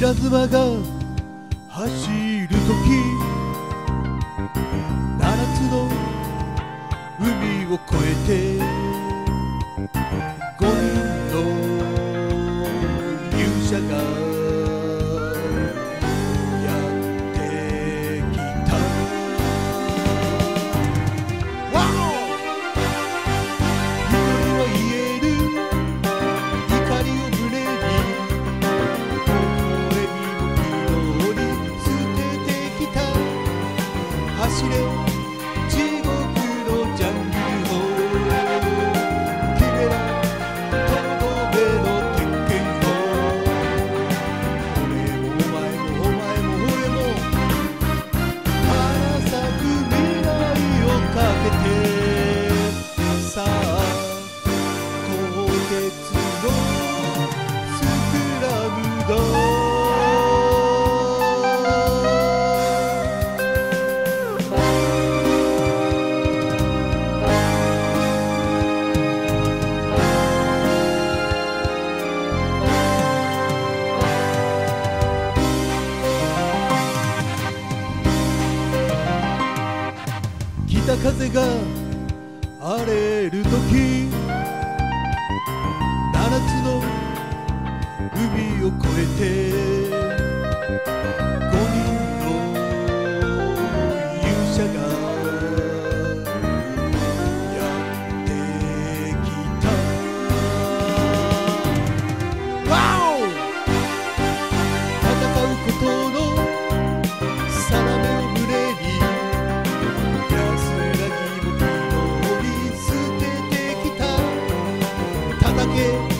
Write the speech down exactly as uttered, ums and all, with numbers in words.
稲妻が走るとき、七つの海を越えて五人の勇者がやってきた。ワオ！一人は言える怒りを胸に、微笑みも昨日に捨ててきた。走れ地獄のジャングルを、君らとどめの鉄拳を。俺もお前もお前も俺も花咲く未来をかけて、さあ鋼鉄のスクラムだ。北風が荒れるとき、七つの海を越えて五人の勇者がやってきた。ワオ！戦うことの定めを胸に、叩け